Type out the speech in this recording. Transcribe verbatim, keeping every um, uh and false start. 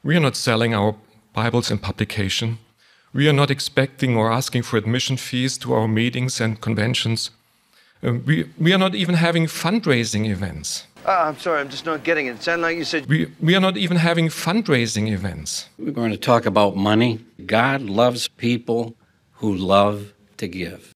We are not selling our Bibles in publication. We are not expecting or asking for admission fees to our meetings and conventions. Uh, we, we are not even having fundraising events. Uh, I'm sorry, I'm just not getting it. It sounded like you said... We, we are not even having fundraising events. We're going to talk about money. God loves people who love to give.